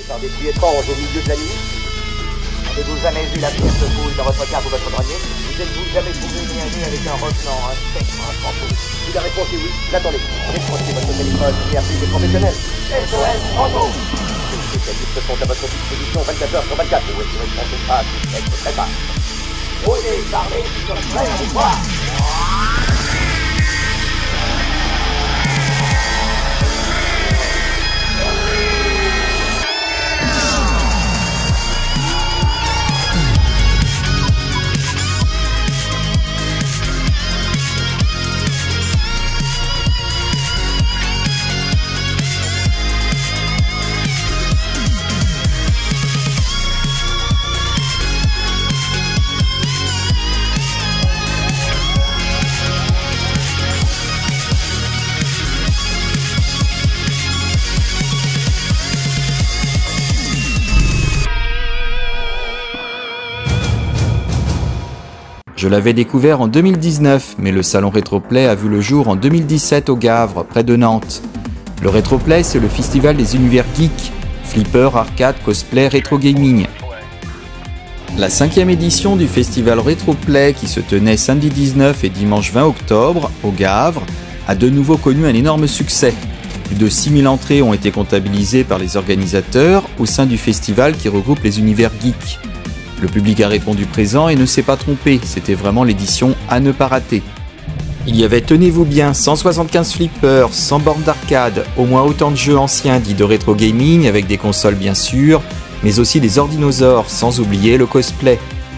par des pluies étranges au milieu de la nuit? Avez-vous jamais vu la pierre se fouille dans votre cave ou votre grenier? Vous êtes-vous jamais trouvé niaisé avec un revenant, un spectre, un fantôme? Si la réponse est oui, attendez. Décrochez votre téléphone et appelez des professionnels. SOS fantôme! Les spécialistes sont à votre disposition 24 heures sur 24 pour essayer de penser pas si être très bas. Osez parler, je suis prêt à vous voir. Je l'avais découvert en 2019, mais le salon Rétroplay a vu le jour en 2017 au Gavre, près de Nantes. Le Rétroplay, c'est le festival des univers geeks, flipper, arcade, cosplay, rétro gaming. La 5e édition du festival Rétroplay, qui se tenait samedi 19 et dimanche 20 octobre au Gavre, a de nouveau connu un énorme succès. Plus de 6000 entrées ont été comptabilisées par les organisateurs au sein du festival qui regroupe les univers geeks. Le public a répondu présent et ne s'est pas trompé, c'était vraiment l'édition à ne pas rater. Il y avait, tenez-vous bien, 175 flippers, 100 bornes d'arcade, au moins autant de jeux anciens dits de rétro gaming avec des consoles bien sûr, mais aussi des ordinosaures, sans oublier le cosplay.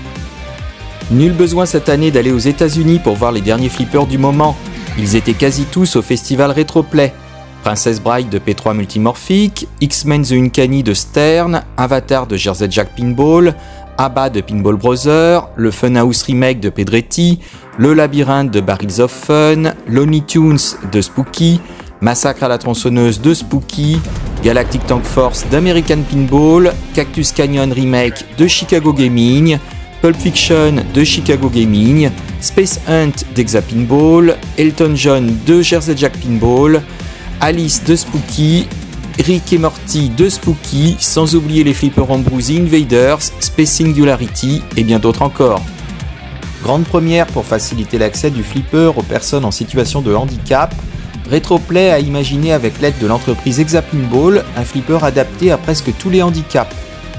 Nul besoin cette année d'aller aux États-Unis pour voir les derniers flippers du moment, ils étaient quasi tous au festival Rétroplay. Princess Bride de P3 Multimorphic, X-Men The Uncanny de Stern, Avatar de Jersey Jack Pinball, ABBA de Pinball Brothers, le Funhouse Remake de Pedretti, le Labyrinthe de Barrels of Fun, Looney Tunes de Spooky, Massacre à la tronçonneuse de Spooky, Galactic Tank Force d'American Pinball, Cactus Canyon Remake de Chicago Gaming, Pulp Fiction de Chicago Gaming, Space Hunt d'Exa Pinball, Elton John de Jersey Jack Pinball, Alice de Spooky, Rick et Morty de Spooky, sans oublier les flippers Ambrosi Invaders, Space Singularity et bien d'autres encore. Grande première pour faciliter l'accès du flipper aux personnes en situation de handicap, Rétroplay a imaginé avec l'aide de l'entreprise Exa Pinball un flipper adapté à presque tous les handicaps.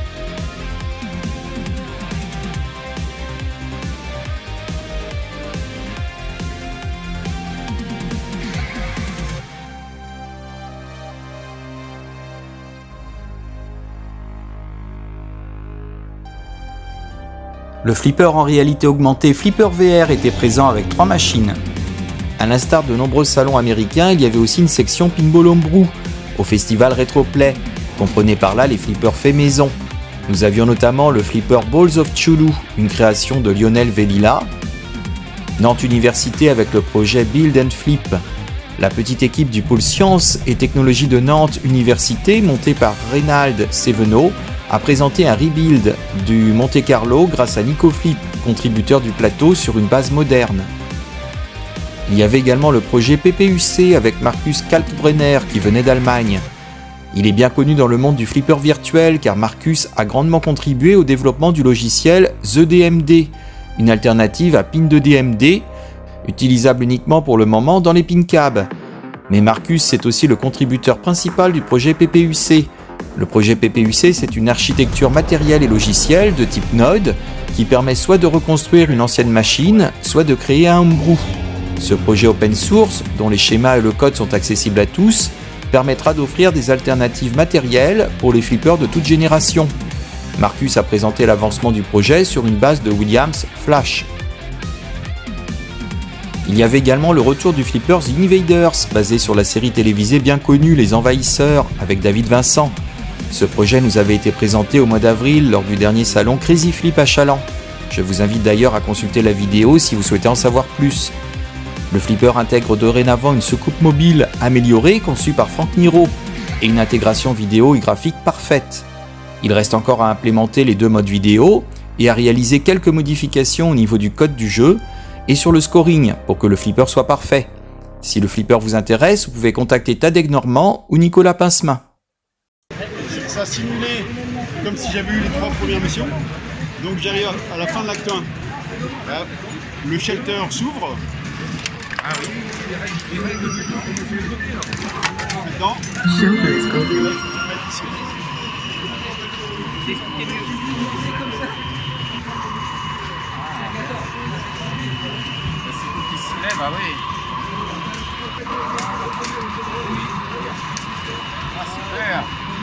Le flipper en réalité augmentée Flipper VR était présent avec 3 machines. À l'instar de nombreux salons américains, il y avait aussi une section Pinball Homebrew au festival Rétroplay. Comprenez par là les flippers faits maison. Nous avions notamment le flipper Balls of Chulu, une création de Lionel Velila. Nantes Université avec le projet Build and Flip. La petite équipe du pôle Sciences et Technologies de Nantes Université, montée par Reynald Sevenot, a présenté un rebuild du Monte Carlo grâce à Nico Flip, contributeur du plateau sur une base moderne. Il y avait également le projet PPUC avec Markus Kalkbrenner qui venait d'Allemagne. Il est bien connu dans le monde du flipper virtuel car Markus a grandement contribué au développement du logiciel The DMD, une alternative à Pin2DMD, utilisable uniquement pour le moment dans les PinCab. Mais Markus c'est aussi le contributeur principal du projet PPUC. Le projet PPUC, c'est une architecture matérielle et logicielle de type Node qui permet soit de reconstruire une ancienne machine, soit de créer un homebrew. Ce projet open source, dont les schémas et le code sont accessibles à tous, permettra d'offrir des alternatives matérielles pour les flippers de toute génération. Markus a présenté l'avancement du projet sur une base de Williams Flash. Il y avait également le retour du flipper The Invaders, basé sur la série télévisée bien connue Les Envahisseurs, avec David Vincent. Ce projet nous avait été présenté au mois d'avril lors du dernier salon Crazy Flip à Chaland. Je vous invite d'ailleurs à consulter la vidéo si vous souhaitez en savoir plus. Le flipper intègre dorénavant une soucoupe mobile améliorée conçue par Franck Niro et une intégration vidéo et graphique parfaite. Il reste encore à implémenter les 2 modes vidéo et à réaliser quelques modifications au niveau du code du jeu et sur le scoring pour que le flipper soit parfait. Si le flipper vous intéresse, vous pouvez contacter Tadek Normand ou Nicolas Pincemain. commence à simuler comme si j'avais eu les 3 premières missions. Donc j'arrive à la fin de l'acte 1. Là, le shelter s'ouvre. Ah oui. Maintenant, je vais mettre ici. Bah oui. Ah, super.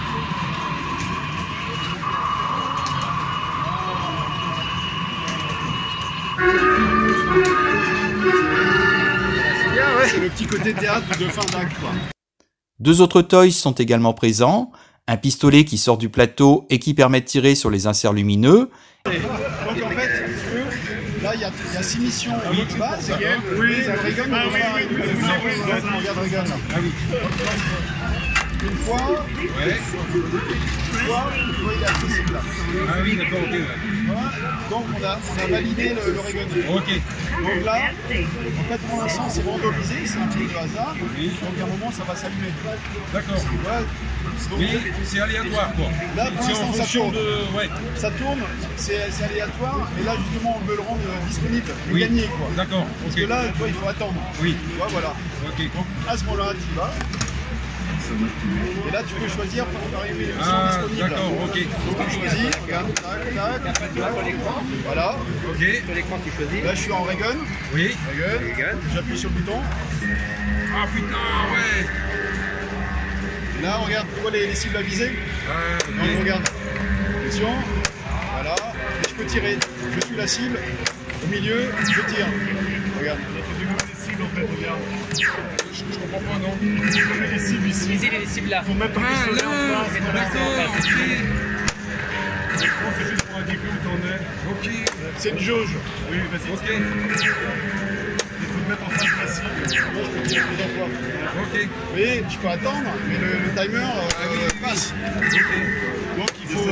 C'est bien, ouais. C'est le petit côté théâtre de fin d'acte, quoi. 2 autres toys sont également présents. Un pistolet qui sort du plateau et qui permet de tirer sur les inserts lumineux. Donc en fait, eux, là il y a 6 missions de base. Oui, ça Reagan, regarde Reagan là. Ah oui. Une fois, il est accessible là. Ah oui, d'accord, ok. Voilà. Donc on a validé le Reagan. Ok. Donc là, en fait pour l'instant c'est randomisé, c'est un truc de hasard. Oui. Donc à un moment ça va s'allumer. D'accord. Voilà. Oui, c'est aléatoire quoi. Là pour l'instant ça tourne. Ouais. Ça tourne, c'est aléatoire, et là justement on veut le rendre disponible, le gagner quoi. D'accord. Parce que là, tu vois, il faut attendre. Oui. Tu vois, voilà. Ok. Donc à ce moment-là, tu y vas. Et là, tu peux choisir pour arriver les missions disponibles. D'accord, ok. Donc tu choisis, regarde, tac, tac. Voilà. Ok. Sur l'écran, tu choisis. Là, je suis en Reagan. Oui. Reagan. J'appuie sur le bouton. Ah putain, ouais. Là, regarde, tu vois les cibles à viser. Donc regarde. Attention. Voilà. Et je peux tirer. Je suis la cible. Au milieu, je tire. Regarde. Les cibles en fait, regarde. Je comprends pas, non. Les cibles ici. Ici, les cibles là. Faut mettre un pistolet en face. D'accord, ok. C'est juste pour indiquer où t'en es. Ok. C'est une jauge. Oui, vas-y. Ok. Il faut te mettre en face de la cible. Moi, je peux tirer plusieurs fois. Ok. Mais je peux attendre, mais le timer passe. Donc il faut.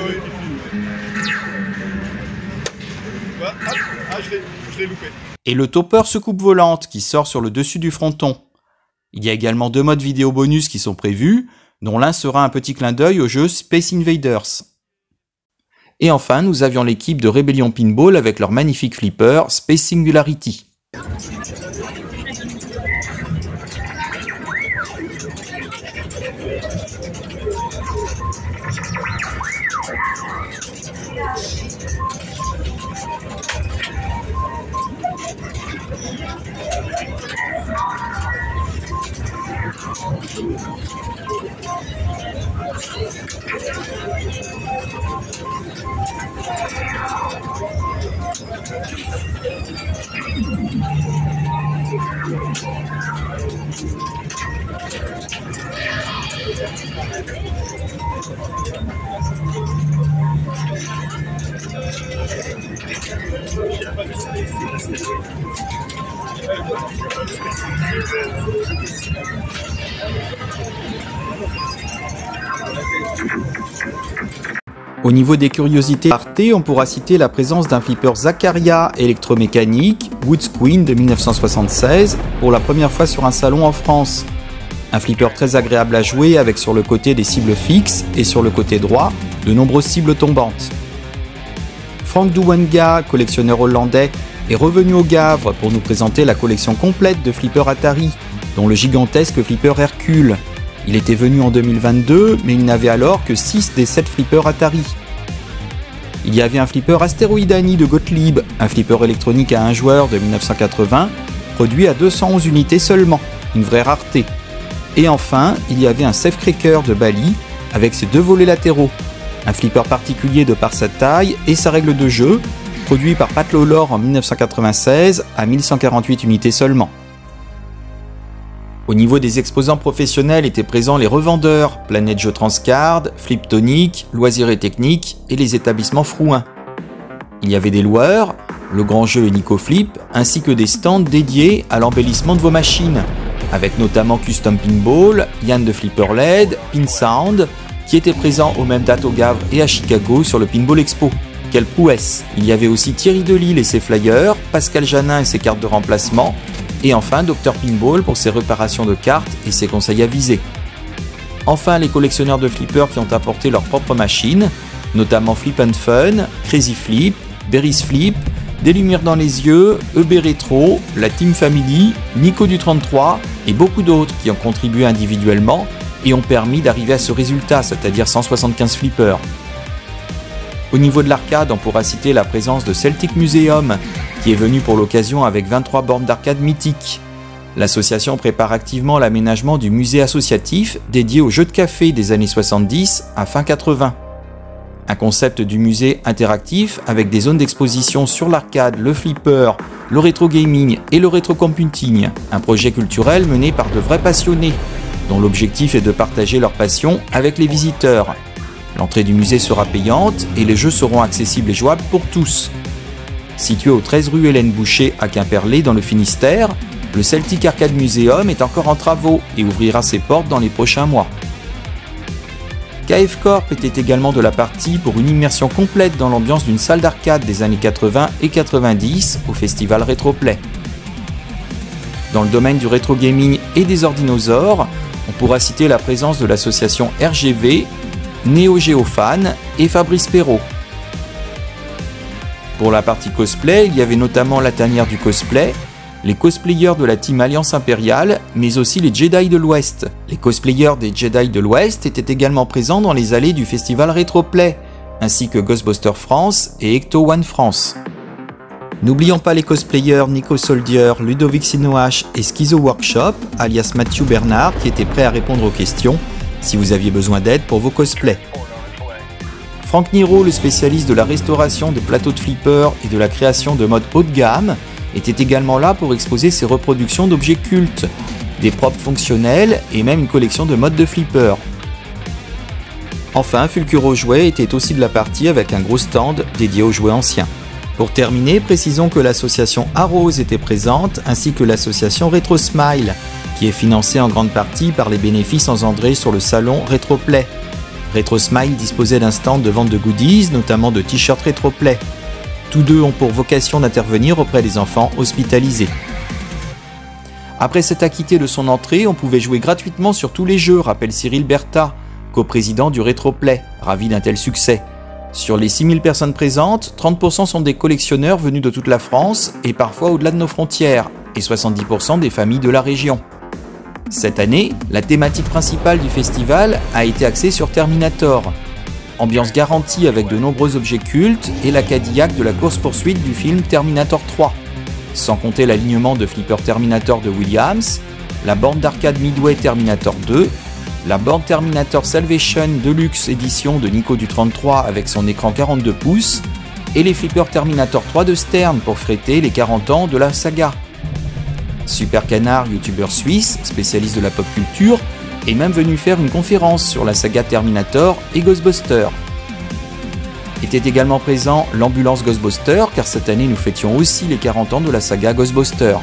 Bah, hop, ah, je l'ai loupé. Et le topper secoupe volante qui sort sur le dessus du fronton. Il y a également 2 modes vidéo bonus qui sont prévus, dont l'un sera un petit clin d'œil au jeu Space Invaders. Et enfin, nous avions l'équipe de Rebellion Pinball avec leur magnifique flipper Space Singularity. Au niveau des curiosités Arte, on pourra citer la présence d'un flipper Zaccaria électromécanique Woods Queen de 1976 pour la première fois sur un salon en France. Un flipper très agréable à jouer avec sur le côté des cibles fixes et sur le côté droit de nombreuses cibles tombantes. Frank Duwenga, collectionneur hollandais, est revenu au Gavre pour nous présenter la collection complète de flippers Atari, dont le gigantesque flipper Hercule. Il était venu en 2022, mais il n'avait alors que 6 des 7 flippers Atari. Il y avait un flipper Astéroïdani de Gottlieb, un flipper électronique à un joueur de 1980, produit à 211 unités seulement, une vraie rareté. Et enfin, il y avait un Safecracker de Bali, avec ses 2 volets latéraux, un flipper particulier de par sa taille et sa règle de jeu, produit par Pat Lawlor en 1996 à 1148 unités seulement. Au niveau des exposants professionnels étaient présents les revendeurs, Planète Jeux Transcard, Fliptonic, Loisirs et Techniques et les établissements Frouin. Il y avait des loueurs, Le Grand Jeu et Nicoflip, ainsi que des stands dédiés à l'embellissement de vos machines, avec notamment Custom Pinball, Yann de Flipper LED, Pinsound, qui étaient présents aux mêmes dates au Gavre et à Chicago sur le Pinball Expo. Quelle prouesse! Il y avait aussi Thierry Delisle et ses flyers, Pascal Janin et ses cartes de remplacement, et enfin Dr Pinball pour ses réparations de cartes et ses conseils avisés. Enfin, les collectionneurs de flippers qui ont apporté leurs propres machines, notamment Flip and Fun, Crazy Flip, Berry's Flip, Des Lumières dans les Yeux, EB Retro, la Team Family, Nico du 33 et beaucoup d'autres qui ont contribué individuellement et ont permis d'arriver à ce résultat, c'est-à-dire 175 flippers. Au niveau de l'arcade, on pourra citer la présence de Celtic Museum, qui est venu pour l'occasion avec 23 bornes d'arcade mythiques. L'association prépare activement l'aménagement du musée associatif dédié aux jeux de café des années 70 à fin 80. Un concept du musée interactif avec des zones d'exposition sur l'arcade, le flipper, le rétro gaming et le rétro computing. Un projet culturel mené par de vrais passionnés, dont l'objectif est de partager leur passion avec les visiteurs. L'entrée du musée sera payante et les jeux seront accessibles et jouables pour tous. Situé au 13 rue Hélène Boucher à Quimperlé dans le Finistère, le Celtic Arcade Museum est encore en travaux et ouvrira ses portes dans les prochains mois. KF Corp était également de la partie pour une immersion complète dans l'ambiance d'une salle d'arcade des années 80 et 90 au festival Retroplay. Dans le domaine du rétro gaming et des ordinosaures, on pourra citer la présence de l'association RGV, Neo Geo Fan et Fabrice Perrault. Pour la partie cosplay, il y avait notamment la tanière du cosplay, les cosplayers de la team Alliance Impériale, mais aussi les Jedi de l'Ouest. Les cosplayers des Jedi de l'Ouest étaient également présents dans les allées du festival Retroplay, ainsi que Ghostbusters France et Ecto One France. N'oublions pas les cosplayers Nico Soldier, Ludovic Sinoache et Schizo Workshop, alias Mathieu Bernard, qui étaient prêts à répondre aux questions si vous aviez besoin d'aide pour vos cosplays. Franck Niro, le spécialiste de la restauration des plateaux de flipper et de la création de modes haut de gamme, était également là pour exposer ses reproductions d'objets cultes, des props fonctionnels et même une collection de modes de flipper. Enfin, Fulcuro Jouets était aussi de la partie avec un gros stand dédié aux jouets anciens. Pour terminer, précisons que l'association Arrose était présente ainsi que l'association Retro Smile, qui est financée en grande partie par les bénéfices engendrés sur le salon Retroplay. Retro Smile disposait d'un stand de vente de goodies, notamment de t-shirts Retroplay. Tous deux ont pour vocation d'intervenir auprès des enfants hospitalisés. Après s'être acquitté de son entrée, on pouvait jouer gratuitement sur tous les jeux, rappelle Cyril Bertha, coprésident du Retroplay, ravi d'un tel succès. Sur les 6000 personnes présentes, 30% sont des collectionneurs venus de toute la France et parfois au-delà de nos frontières, et 70% des familles de la région. Cette année, la thématique principale du festival a été axée sur Terminator. Ambiance garantie avec de nombreux objets cultes et la Cadillac de la course-poursuite du film Terminator 3. Sans compter l'alignement de flipper Terminator de Williams, la borne d'arcade Midway Terminator 2, la borne Terminator Salvation Deluxe édition de Nico du 33 avec son écran 42 pouces et les flippers Terminator 3 de Stern pour fêter les 40 ans de la saga. Super Canard, youtubeur suisse, spécialiste de la pop culture, est même venu faire une conférence sur la saga Terminator et Ghostbusters. Était également présent l'ambulance Ghostbusters, car cette année nous fêtions aussi les 40 ans de la saga Ghostbusters.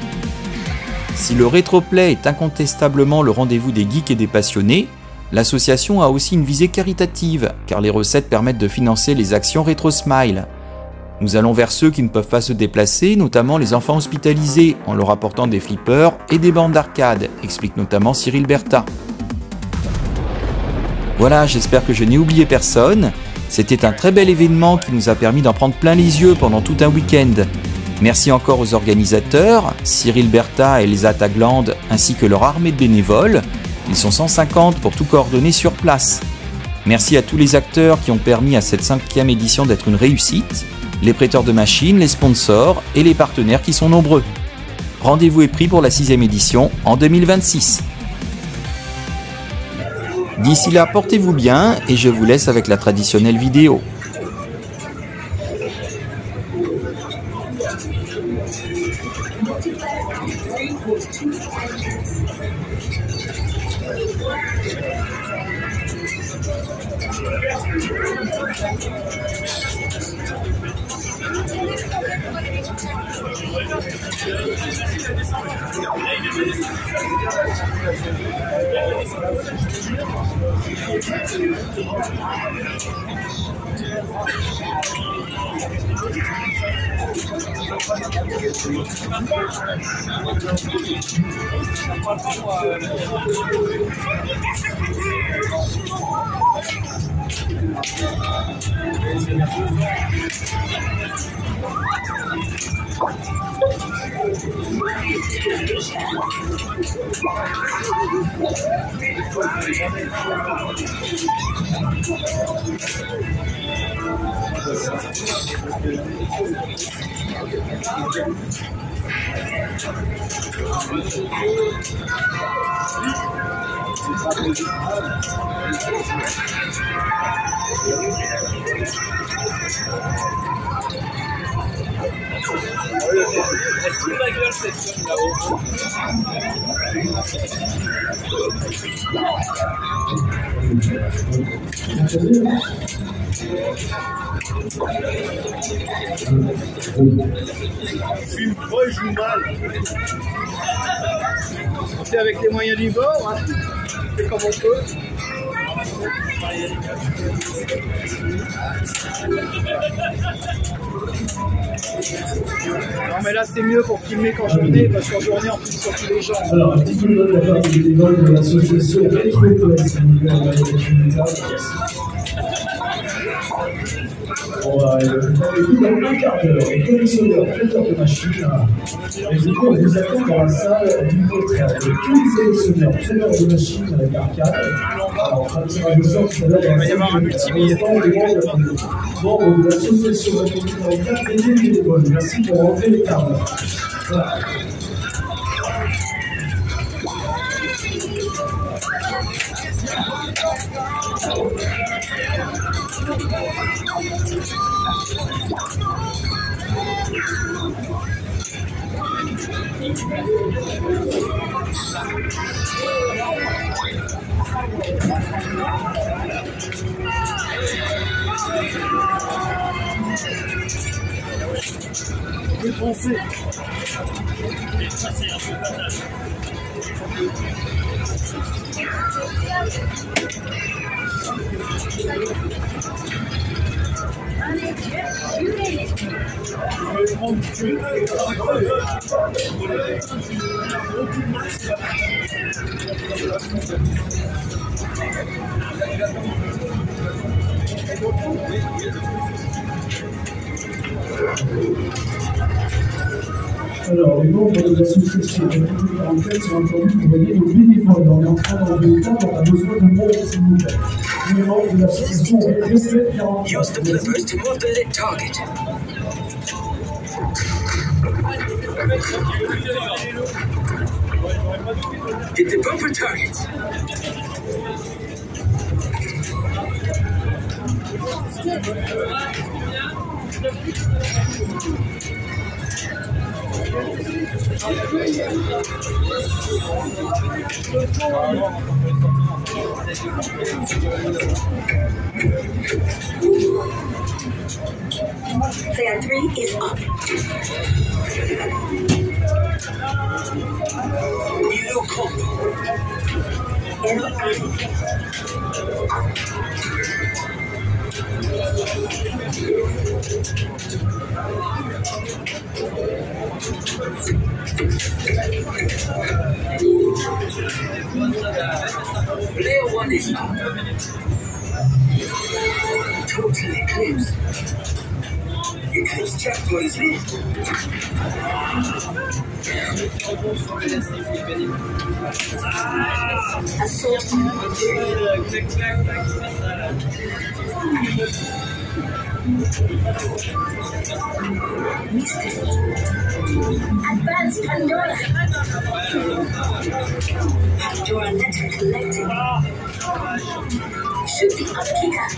Si le Retroplay est incontestablement le rendez-vous des geeks et des passionnés, l'association a aussi une visée caritative, car les recettes permettent de financer les actions Retro Smile. Nous allons vers ceux qui ne peuvent pas se déplacer, notamment les enfants hospitalisés, en leur apportant des flippers et des bandes d'arcade, explique notamment Cyril Bertha. Voilà, j'espère que je n'ai oublié personne. C'était un très bel événement qui nous a permis d'en prendre plein les yeux pendant tout un week-end. Merci encore aux organisateurs, Cyril Bertha et Elsa Tagland, ainsi que leur armée de bénévoles. Ils sont 150 pour tout coordonner sur place. Merci à tous les acteurs qui ont permis à cette 5e édition d'être une réussite, les prêteurs de machines, les sponsors et les partenaires qui sont nombreux. Rendez-vous est pris pour la 6e édition en 2026. D'ici là, portez-vous bien et je vous laisse avec la traditionnelle vidéo. Fume trop et joue mal. On fait avec les moyens du bord, hein. On fait comme on peut. Non mais là c'est mieux pour filmer qu'en journée, parce qu'en journée on filme sur tous les gens. Alors, un petit peu de la part des bénévoles de l'association Rétro-Presse Univers de la on va écouter dans un quart d'heure les collectionneurs traiteurs de machines. Et du coup, on vous attend dans la salle du contraire. Tous les collectionneurs traiteurs de machines avec arcade. Alors, on fera le tirage au sort tout à l'heure dans la salle membres de l'association Rétro-Presse et des bénévoles. Merci pour rentrer les cartes. Voilà. Le français. Alors, les membres de l'association Rétro-Presse sont entendus pour aider aux bénévoles. On est en train d'enlever le temps, on a besoin de monde, s'il vous plaît. Les membres de l'association Rétro-Presse. Use the flippers to move the lit target. Hit the bumper target. Player 3 is up. New combo. Player 1 is up. Total Eclipse. Eclipse checkpoint is in. Assault on 3. Advanced Pandora. Pandora letter collected. Shoot the up kicker.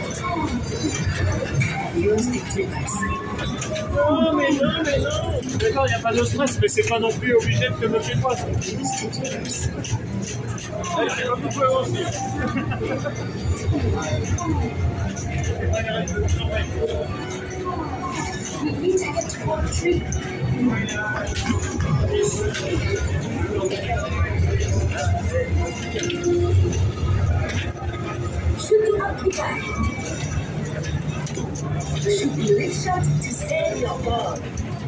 Use the flippers. Non mais non. D'accord, il n'y a pas de stress, mais c'est pas non plus obligé de te mettre chez toi. Use the flippers. Allez, j'ai pas beaucoup avancé. We take it to 3. Shooting up the back. Shoot the lid shot to save your ball.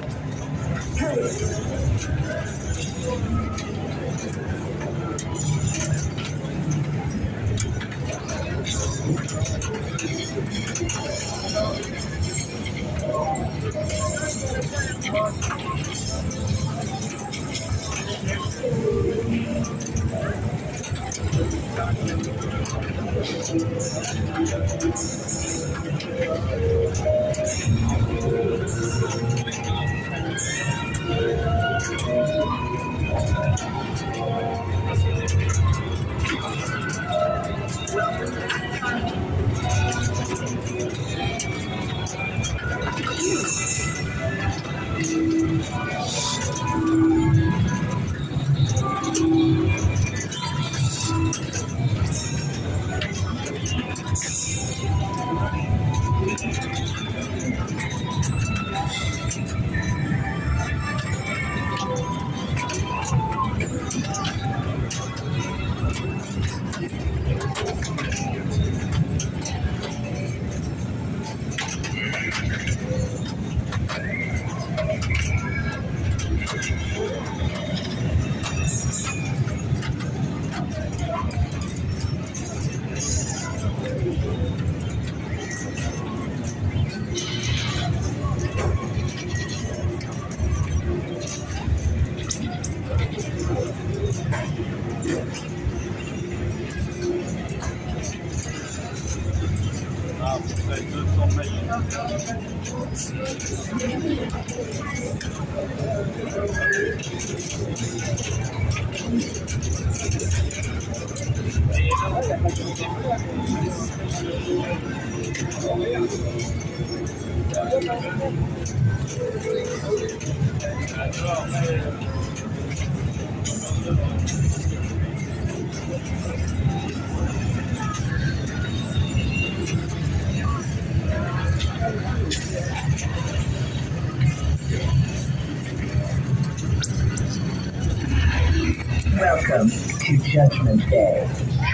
Welcome to Judgment Day.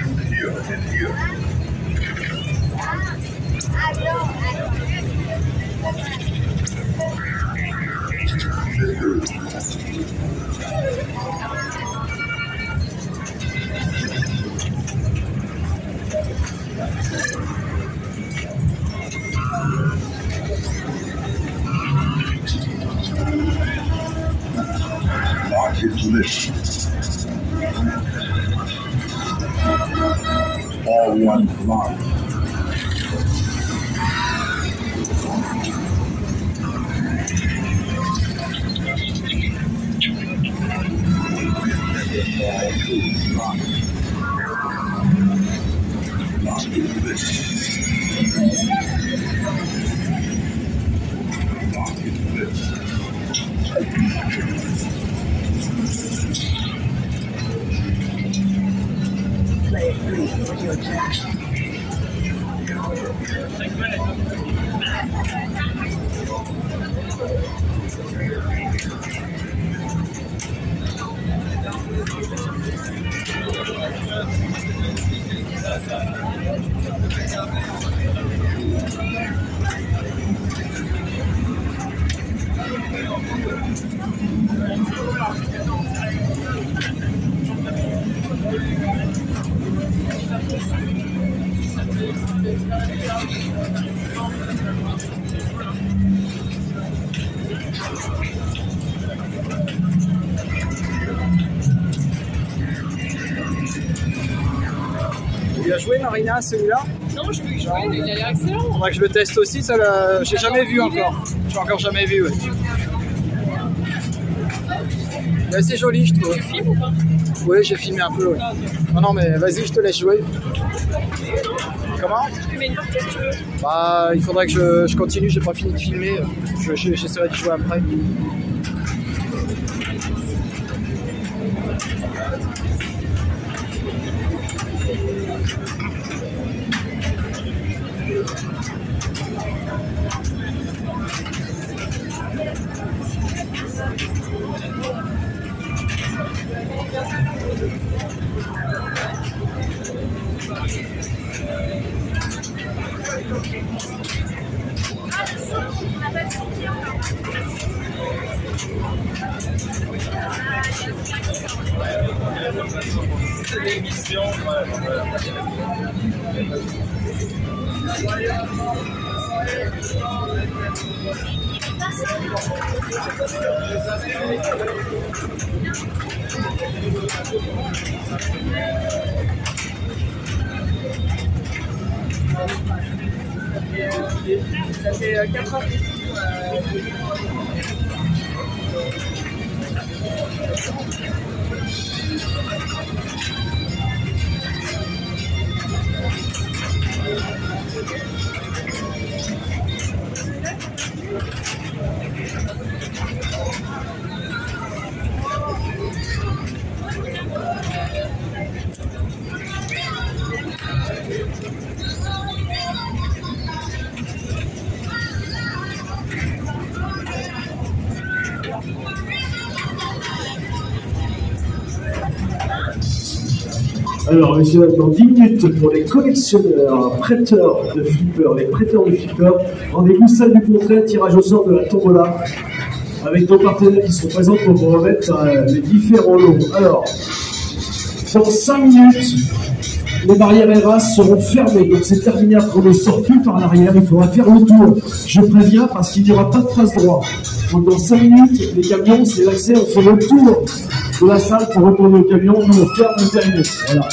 Mark his list. All one mark. Mark his list. Mark his list. Play it free with your trash. Tu as joué Marina celui-là? Non, je veux y jouer, il a l'air excellent. Faudrait que je le teste aussi, ça j'ai jamais vu encore. J'ai encore jamais vu, ouais. C'est assez joli, je trouve. Tu filmes ou pas? Oui, j'ai filmé un peu, ouais. Non, non, mais vas-y, je te laisse jouer. Comment? Tu mets une partie si tu veux. Bah, il faudrait que je continue, j'ai pas fini de filmer. J'essaierai de jouer après. C'est l'émission. Ça fait 4 heures d'ici. Alors, messieurs, dans 10 minutes, pour les collectionneurs, prêteurs de flippers, les prêteurs de flippers, rendez-vous salle du portrait, tirage au sort de la tombola, avec nos partenaires qui sont présents pour vous remettre les différents lots. Alors, dans 5 minutes, les barrières ERAS seront fermées, donc c'est terminé. Après, on ne sort plus par l'arrière, il faudra faire le tour. Je préviens parce qu'il n'y aura pas de passe droit. Donc dans 5 minutes, les camions, c'est l'accès, on fait le tour de la salle pour retourner au camion, nous on ferme le terminé. Voilà.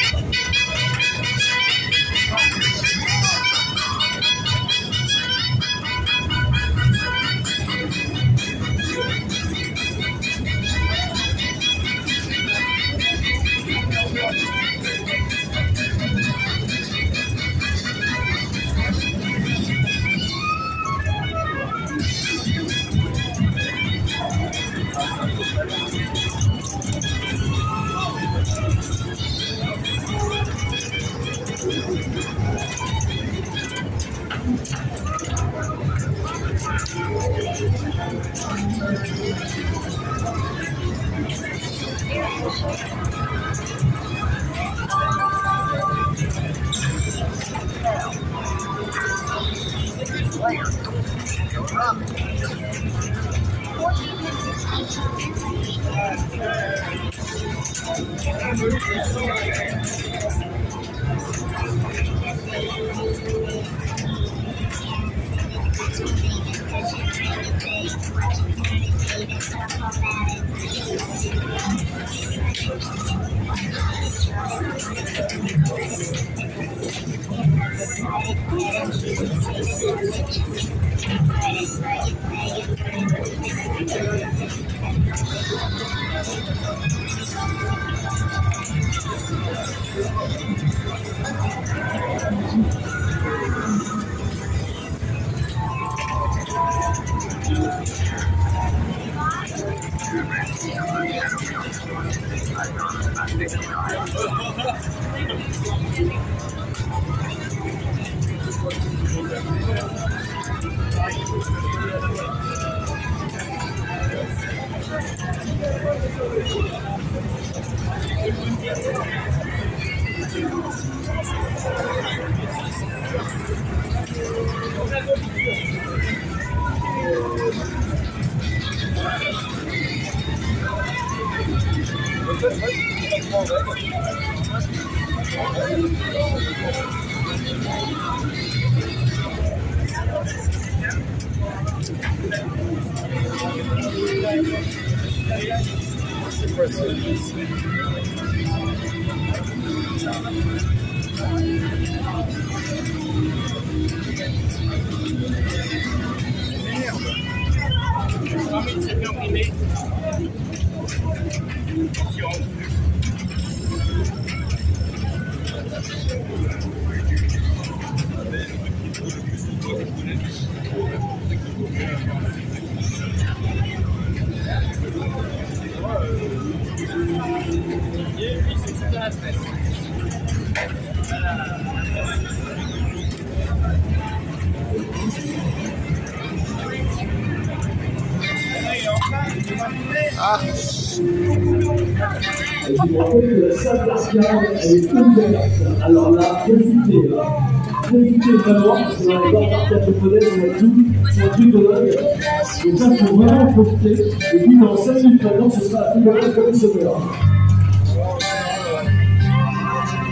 Et je vous rappelle que la salle d'arcade, elle est ouverte. Alors là, profitez. Profitez vraiment, parce qu'on a les bords d'arcade japonaises, on a tout. C'est un truc de dingue. Donc ça, il faut vraiment profiter. Et puis dans 5 minutes maintenant, ce sera la plus grande collectionneur.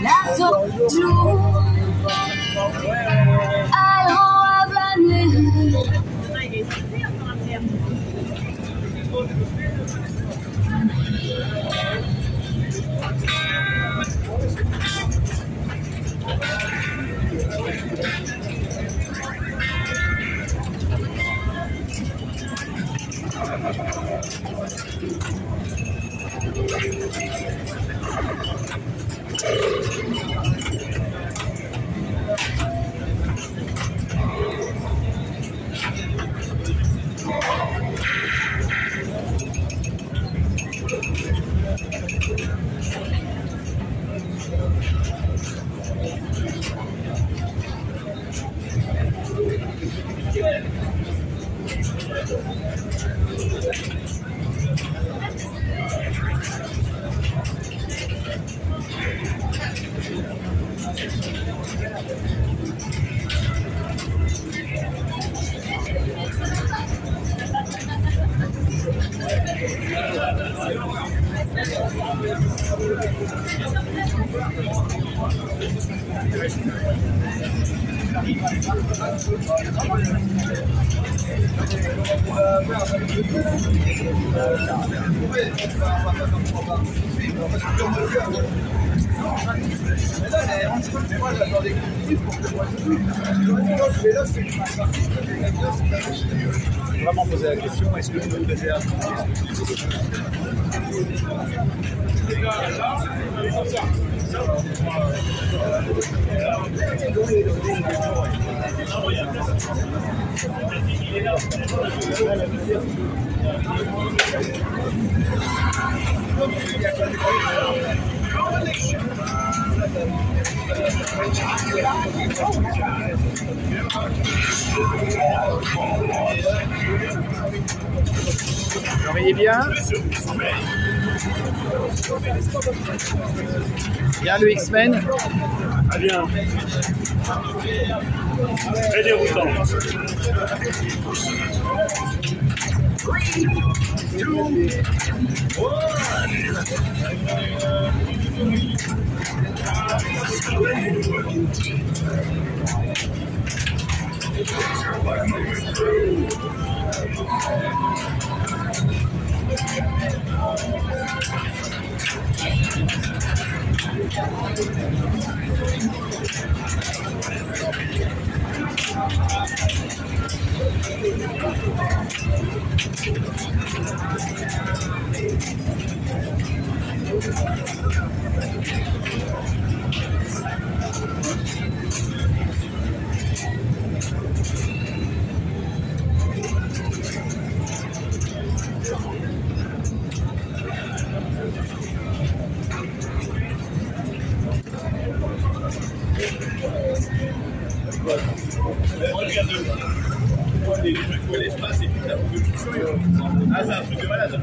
Vraiment poser la question, est-ce que je me préserve? Vous voyez bien. Bien le X-Men. Ah bien. Très déroutant. Ah, c'est un truc de malade.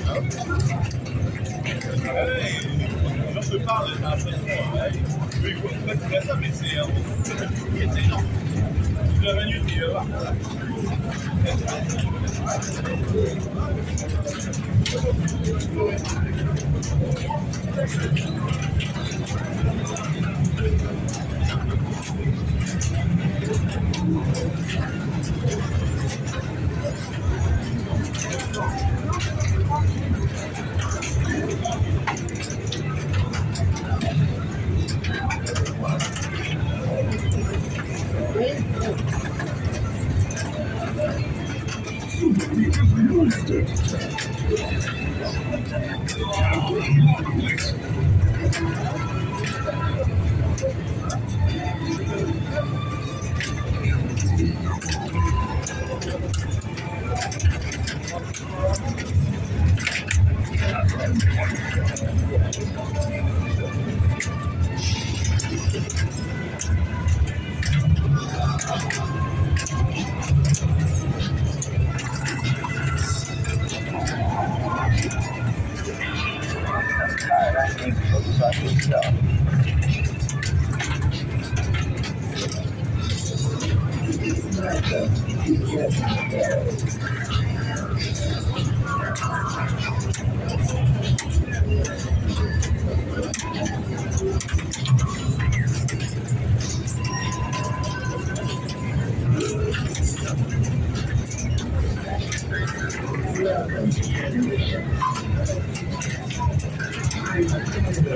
J'en te parle, j'ai l'impression. Oui, je vois pas tout ça, mais c'est énorme. Toute la minute, il va voir.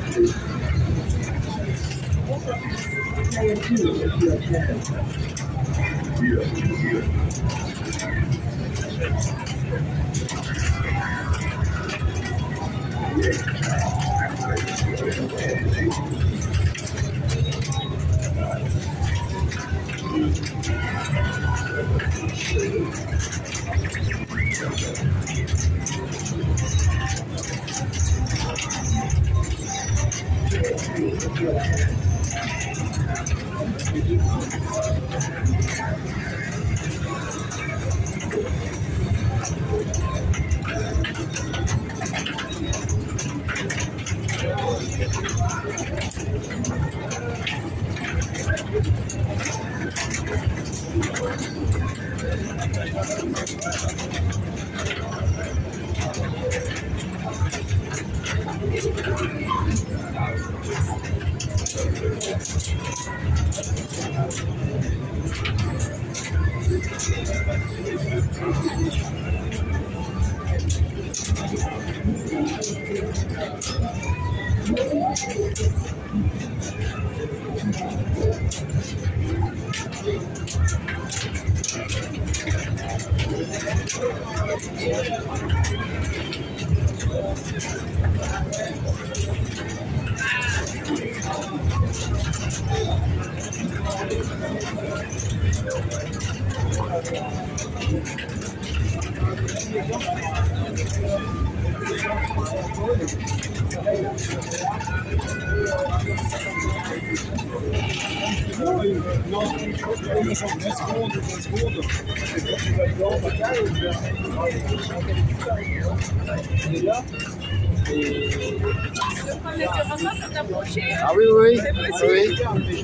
Ah oui, oui, oui.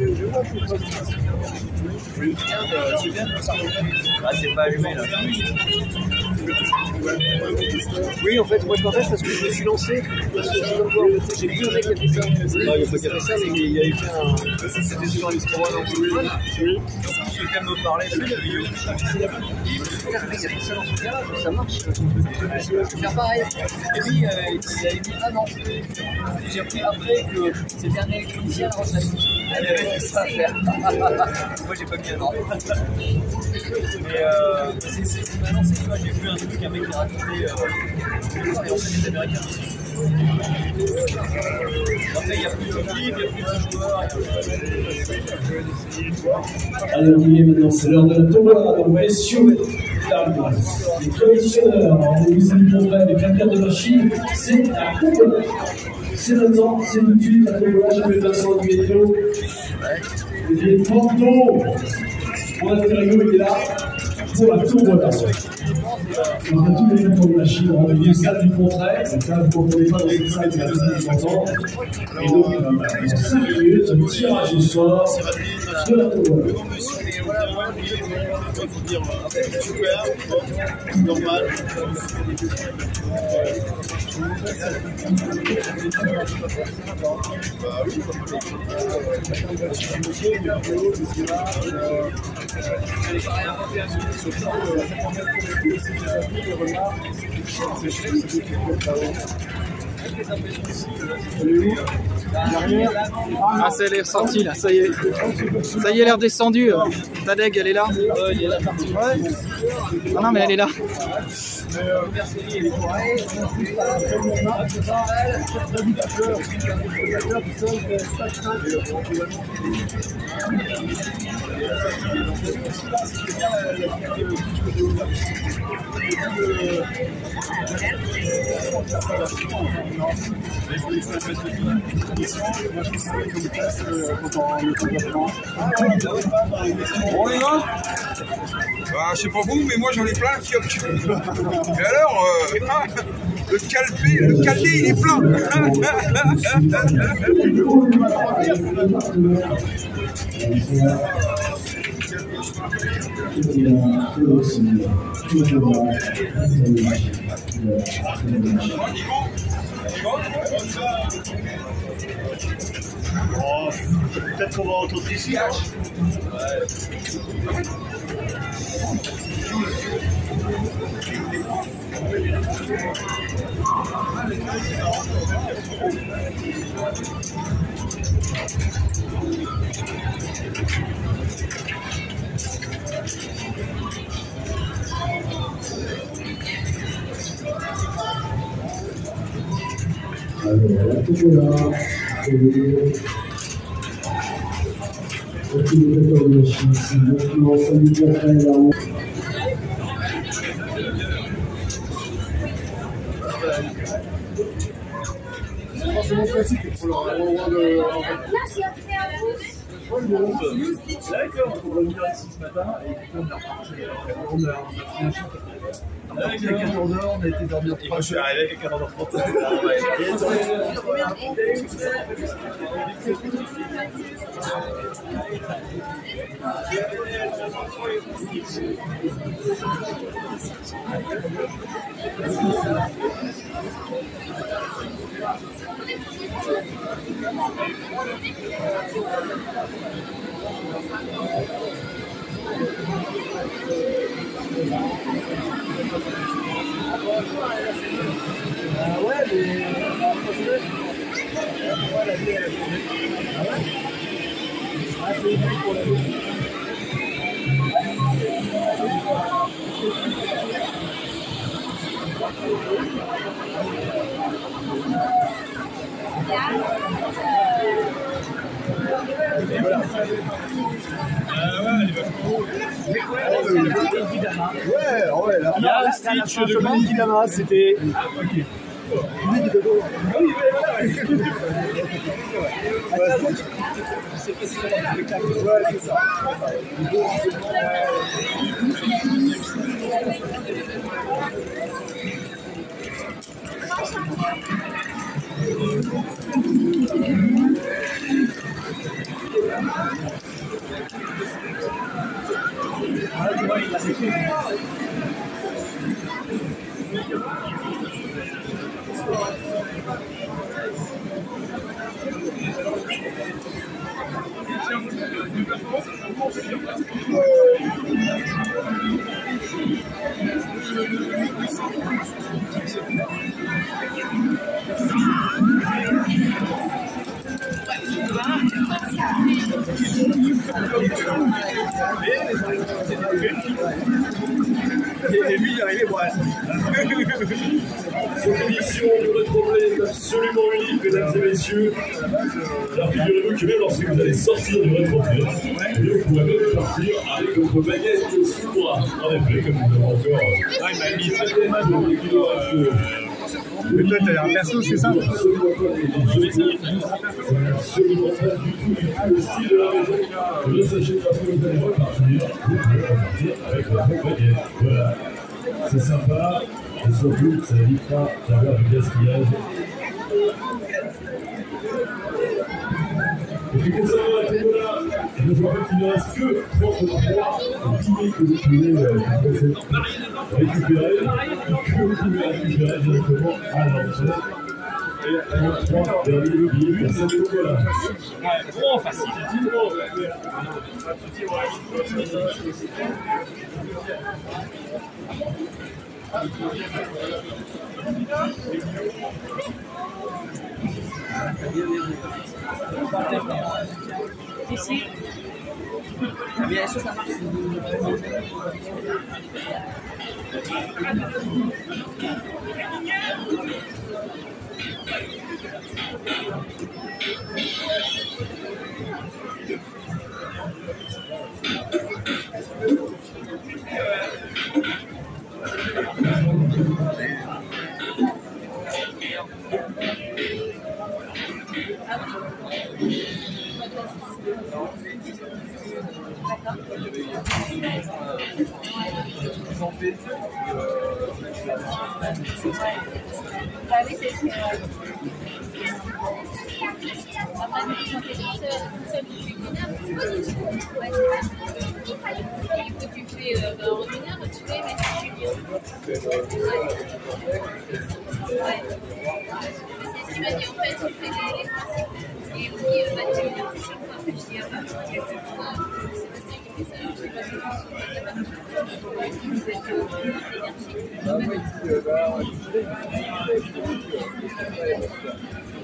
Ah, c'est pas allumé là. Oui, en fait, moi je partage parce que je me suis lancé. Parce que c'est comme toi, en fait, j'ai vu un mec qui a fait ça. Non, il a pas fait ça, mais il avait fait un. C'était sur les sports dans le téléphone. Oui. Si tu veux me parler de la vidéo. Il a fait ça dans son garage, ça marche. Je vais faire pareil. Et puis, il avait dit ah non. J'ai appris après que c'était un électronicien à la retraite. Il avait ça à faire. Moi j'ai pas mis un ordre. Mais maintenant c'est quoi, j'ai vu un truc, un mec qui racontait et en fait les Américains. Après il y a plus de clips, il y a plus de joueurs. Allez, on y est maintenant, c'est l'heure de la tombola. Donc, messieurs, dames, les collectionneurs, vous avez compris avec un quart de machine, c'est la tombola. C'est maintenant, c'est tout de suite la tombola. J'appelle Vincent Duetto. Il est tantôt. Mon interview, il est là pour la tombola. On a tous les moutons de machine, on a vu le cadre du contraire, c'est ça, vous ne comprenez pas dans cette salle, il y a tout le temps. Et donc, dans 5 minutes, un tirage au sort de la tombola. Il faut dire super, normal. Bah oui, Ah, ça, elle est ressortie là, ça y est. Ça y est, elle est redescendue. Tadeg, elle est là. Ouais. Ah non, mais elle est là. Bon les gars, bah, je sais pas vous, mais moi j'en ai plein le fioc. Et alors, le caldé il est plein. Oh, peut-être qu'on va entendre ici. Alors, la Topola, c'est le utilisateur de machine ici. Donc, l'ensemble du portrait là. C'est mon principe pour le roi de. D'accord, on va venir ici ce matin et puis on est reparti. On a pris un chien. On a été à 14h, on a été dormir 3 heures. Je suis arrivé à 14h30. Ouais, mais c'est une pour la Ouais, là. Il y a un Stitch de Guidama, c'était. Ok. C'est ça. Et lui, il arrivait, ouais. Cette émission de Rétroplay est absolument unique, mesdames et messieurs. Alors figurez-vous que même lorsque vous allez sortir du Rétroplay, vous pourrez même partir avec votre baguette sous le bras. En effet, comme nous avons encore. Ah, il m'a mis mais toi, t'as un perso, c'est ça? Absolument pas du tout le style de la maison. Ne sachez pas que vous allez repartir. Vous pouvez repartir avec votre baguette. Voilà. C'est sympa. Et surtout, ça n'évite pas d'avoir du gaspillage. Et puis, comme ça, à ce niveau-là, je vous rappelle qu'il ne reste que 33 billets que vous pouvez récupérer, que vous pouvez récupérer directement à l'entrée. Et 3 derniers billets pour cette niveau-là. Ouais, trop facile. Ici. Bien sûr, ça marche. Ah oui, c'est sûr. Après, quand tu es tout seul, tu fais une heure. Ouais, c'est ça. Et du coup, tu fais en une heure, tu fais mettre Julien. Ouais. C'est ce qu'il m'a dit en fait, on fait les principes. Et oui, tu viens chaque fois. Je dis, ah bah, Sébastien qui fait ça, je sais pas si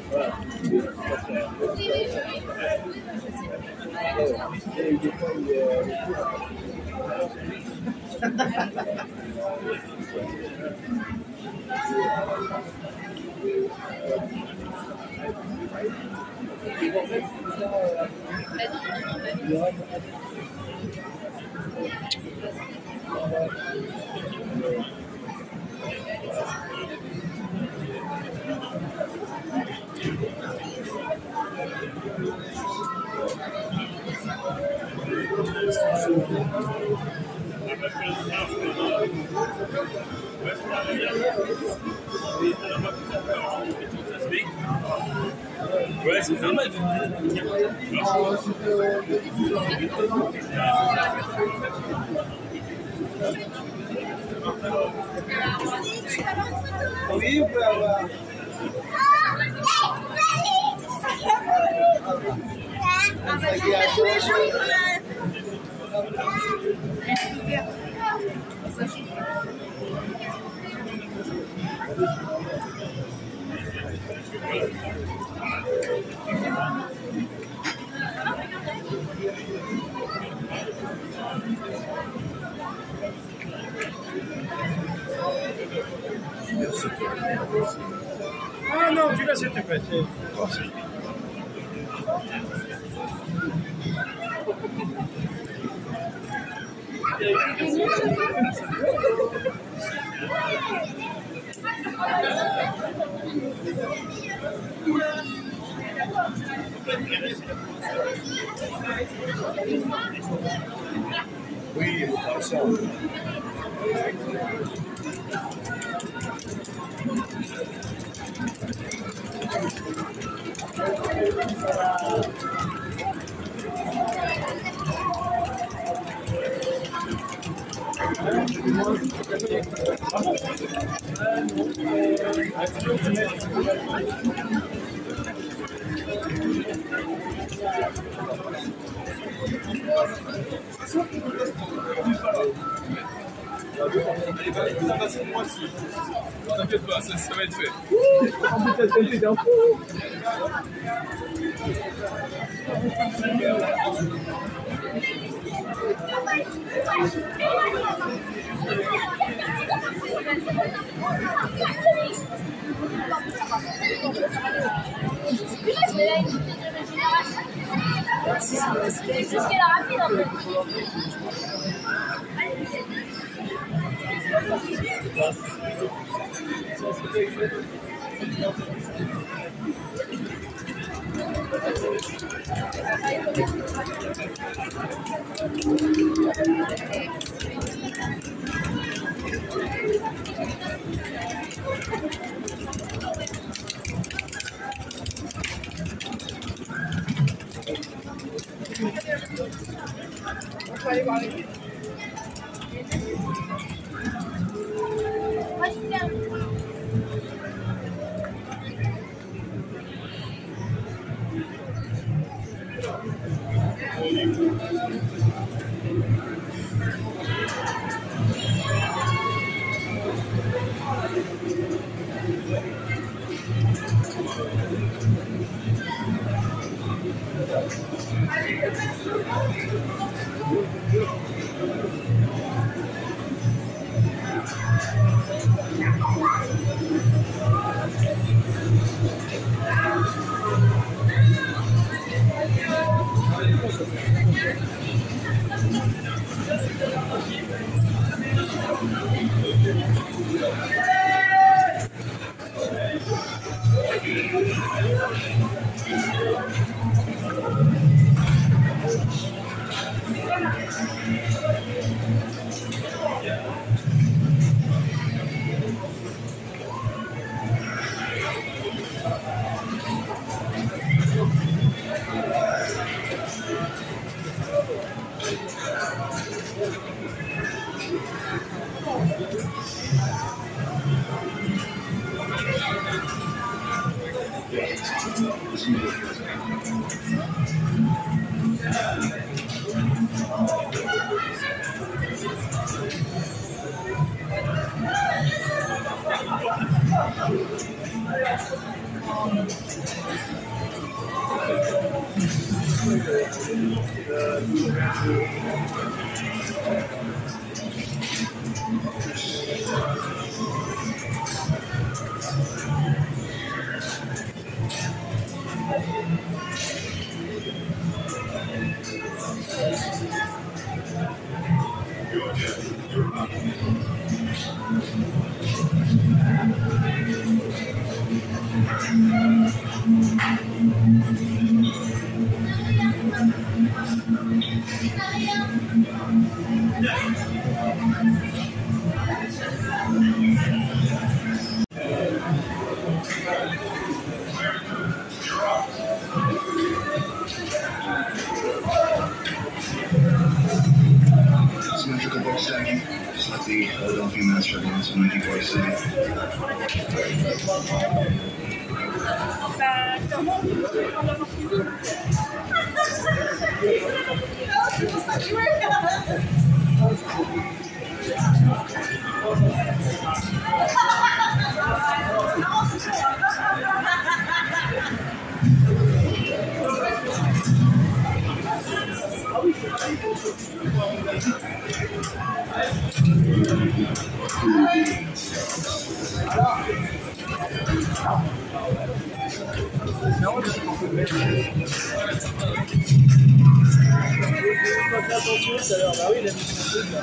Ouais, c'est pas mal. Oui, on peut avoir. Ah non, tu l'as, c'était fait. Oui, ça. T'inquiète pas, ça va être fait. C'est juste qu'elle a rapide en fait. On peut aller voir les filles. Symmetrical box stacking, just like the Philadelphia Master Advance 94C. Attention tout à l'heure, bah oui, il a mis son truc là.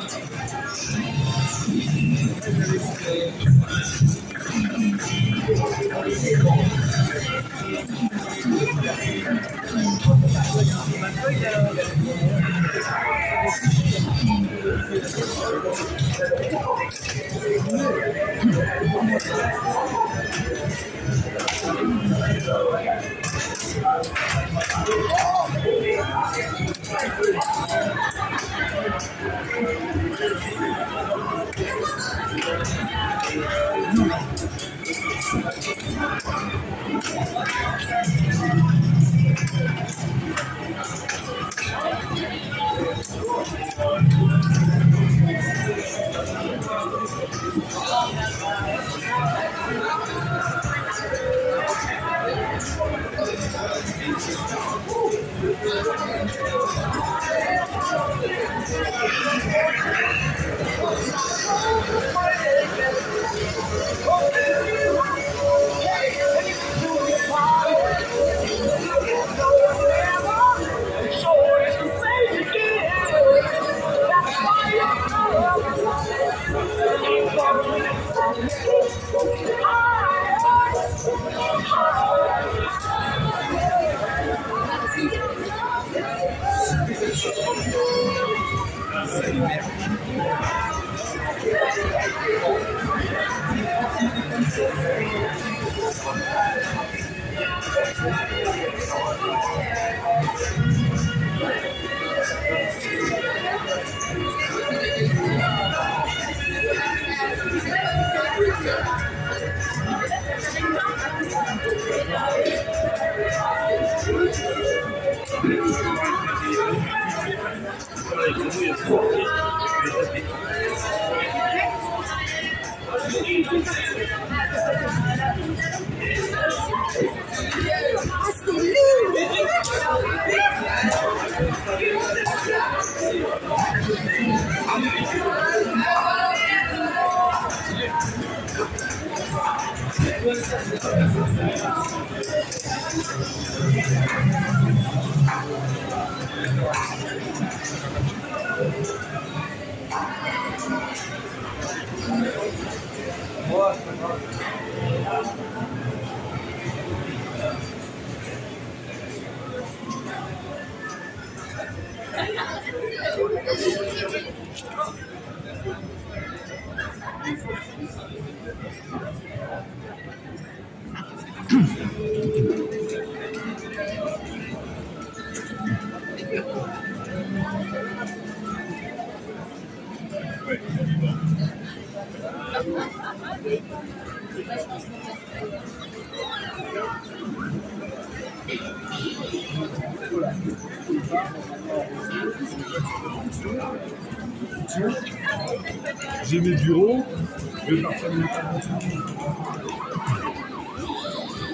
J'ai mes bureaux, je vais partir de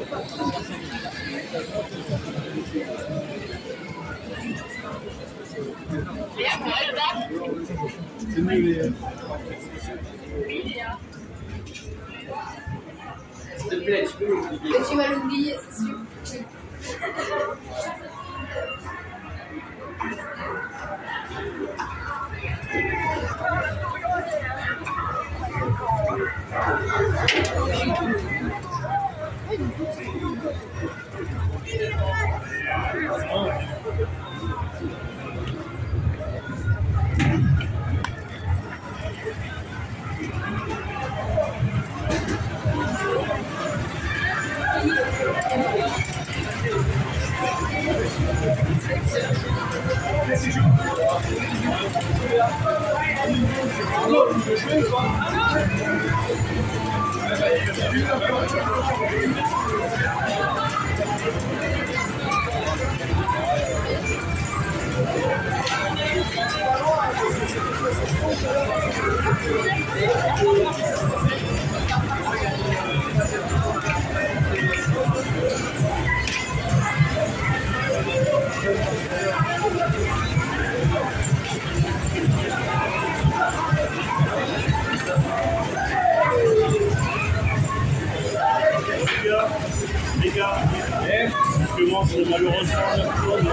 C'est mieux les... S'il te plaît, tu peux l'oublier. Tu vas l'oublier, c'est sûr. Les gars, je commence malheureusement à tourner.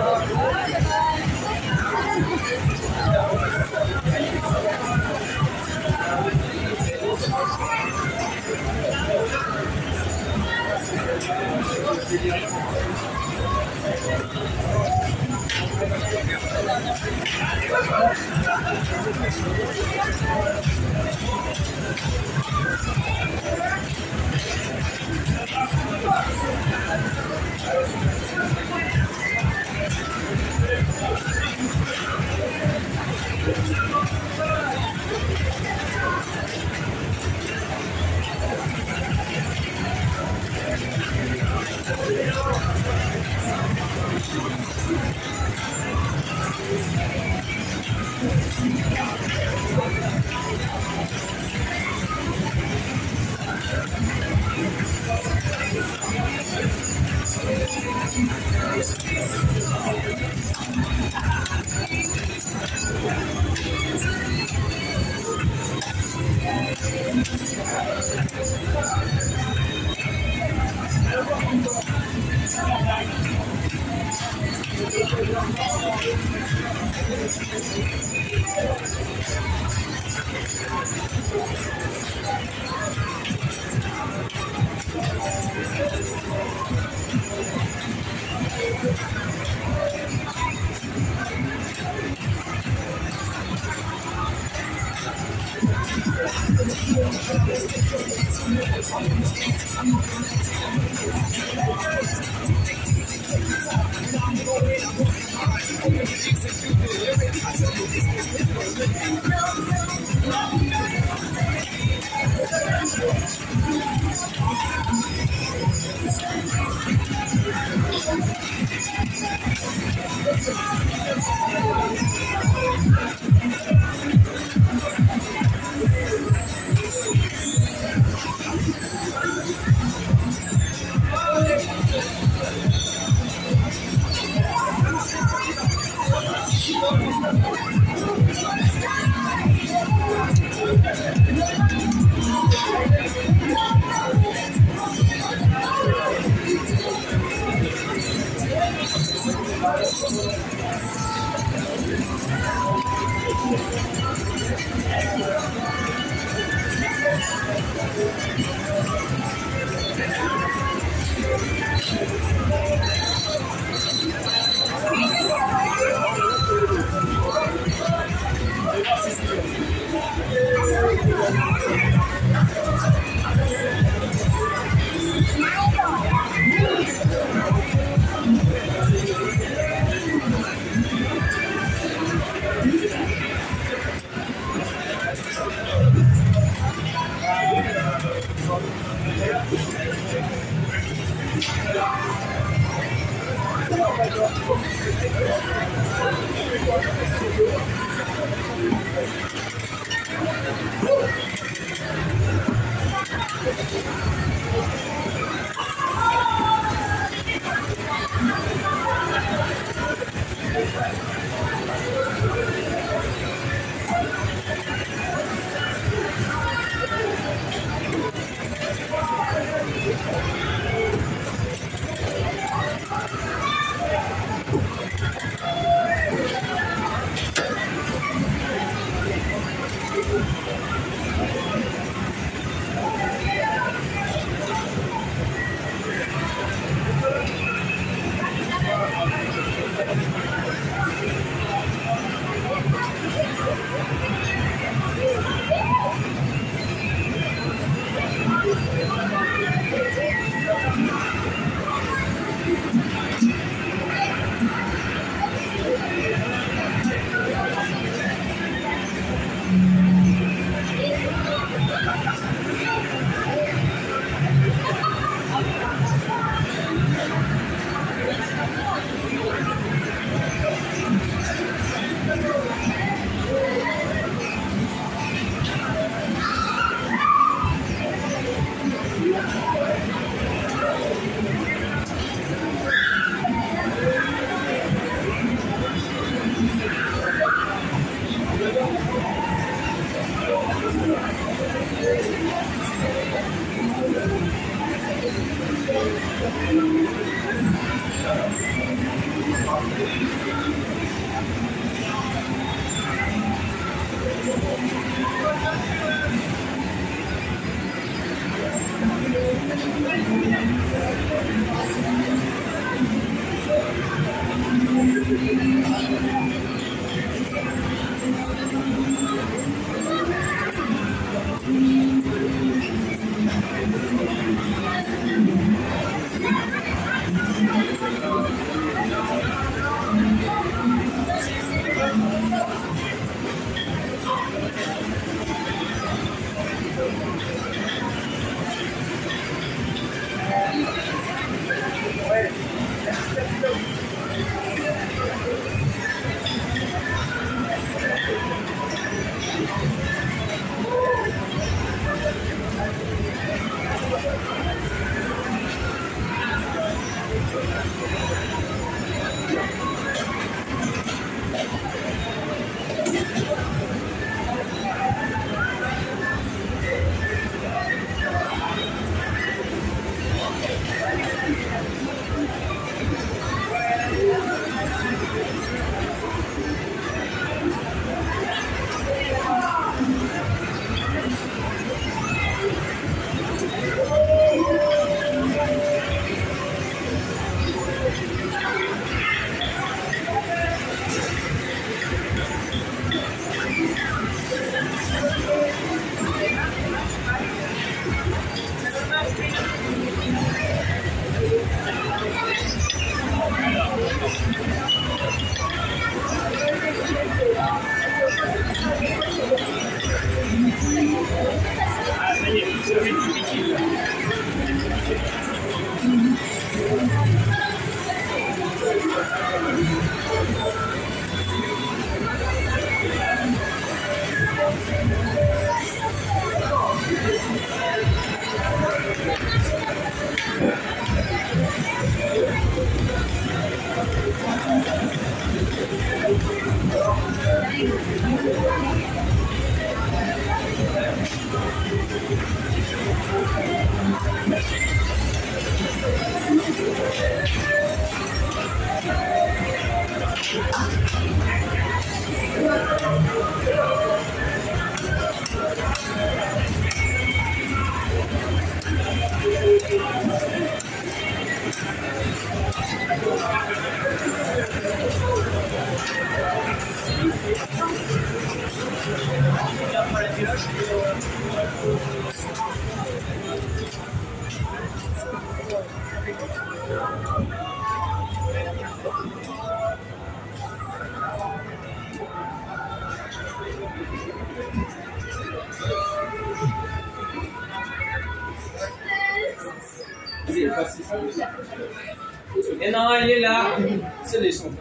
Et non, il est là. C'est les sons.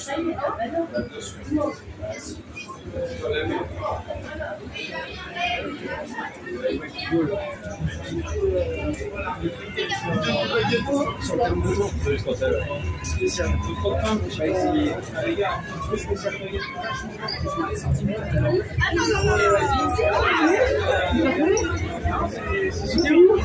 Spécial. Trop de pain, je vais essayer. Les gars, spécial. C'était où?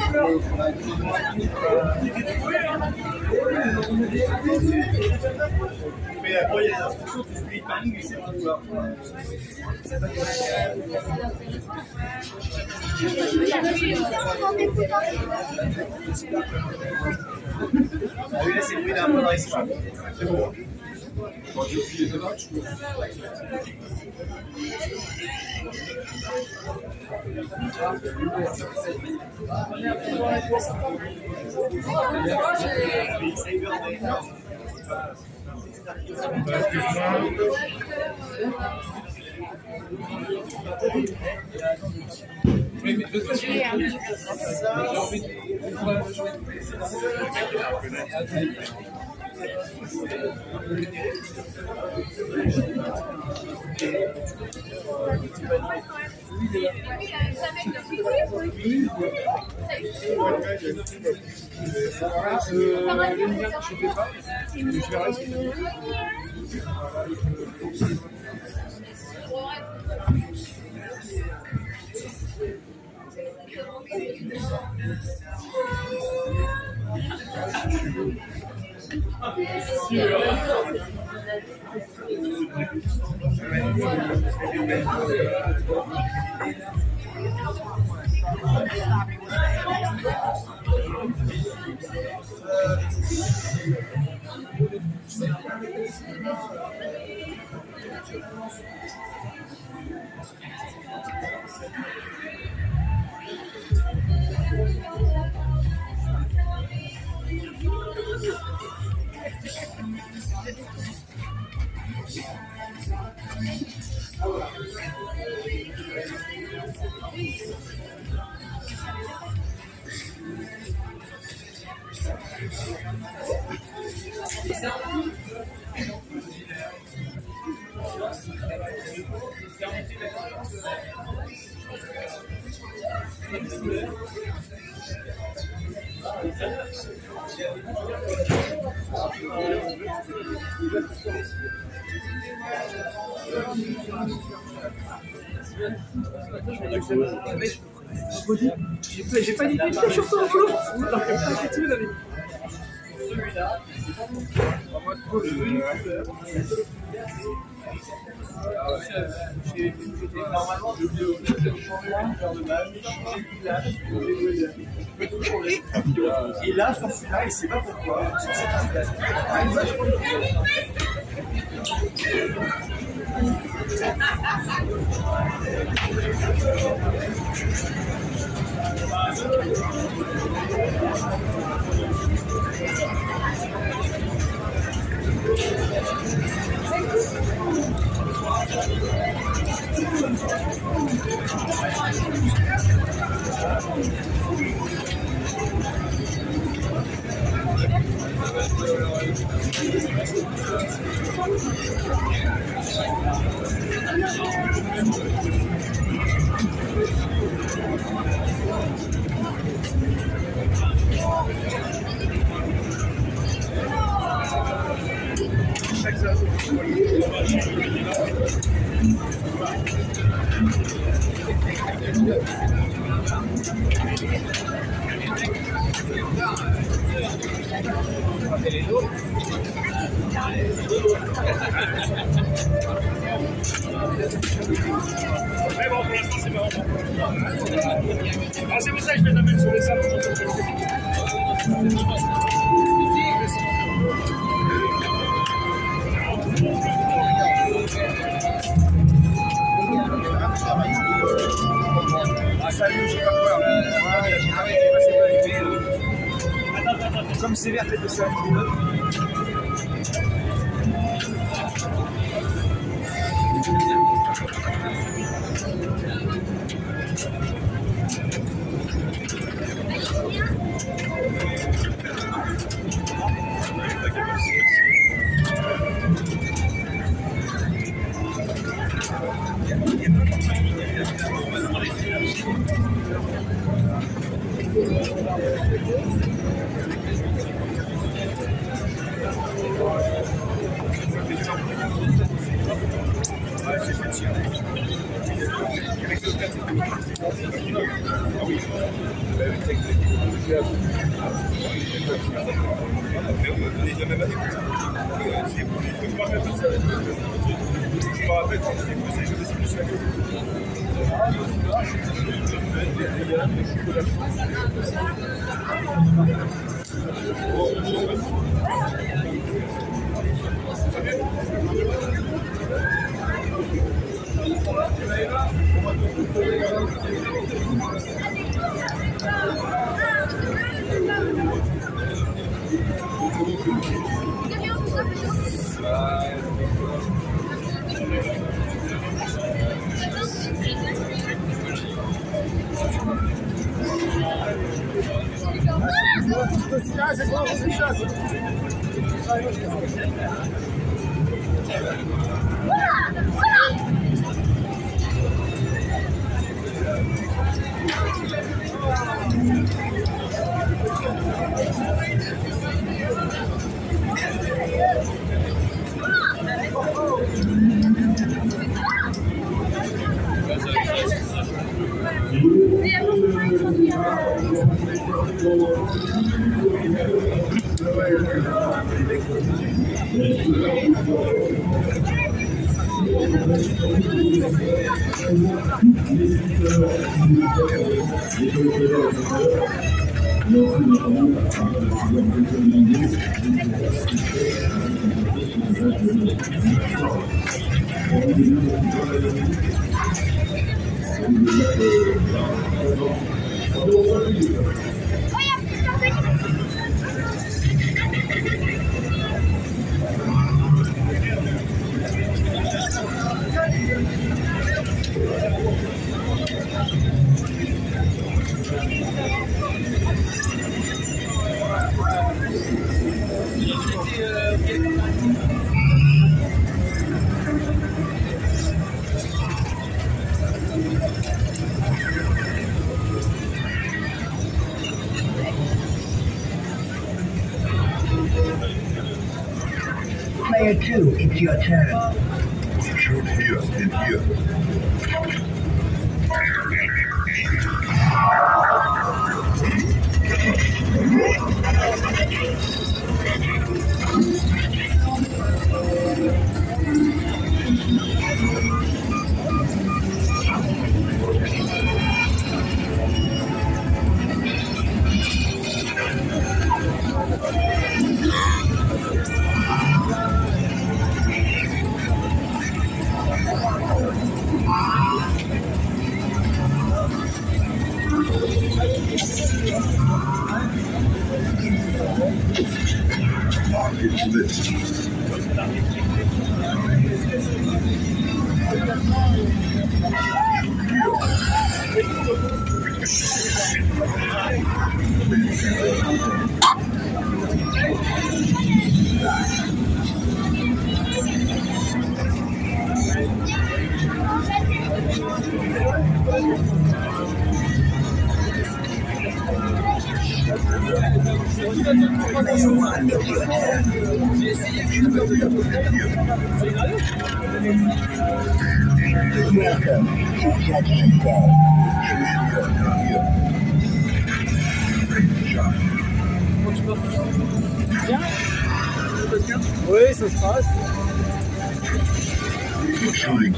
Mais après, il y a des instructions qui expliquent pas nous, c'est pas pouvoir. Ah oui, là, c'est le bruit d'un peu dans l'espace. C'est bon. Quand je suis les matchs, mais de toute façon, J'ai pas d'idée, sur ton boulot. Celui-là, normalement, je vais faire de mal, changer de place, je peux tout changer. Et là, sur celui-là, il ne sait pas pourquoi, sur cette place. Mais bon, pour l'instant, c'est marrant. Ah, c'est pour ça que je les amène sur les salles. Ah, salut, j'ai pas peur. Comme c'est vert, peut-être que c'est un peu. Player 2, it's your turn. Shoot here and here. Welcome to Judgment Day. Oui, ça se passe. Shooting.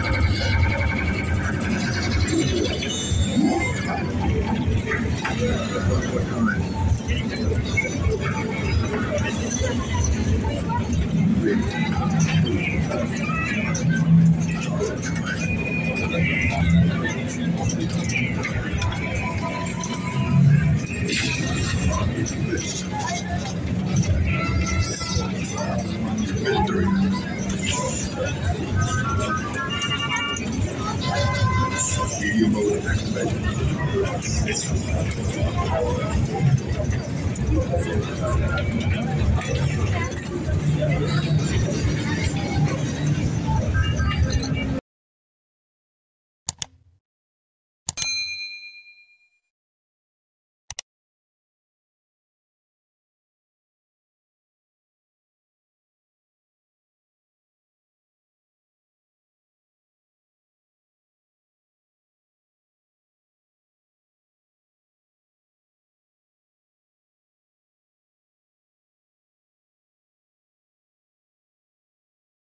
Medium mode activated.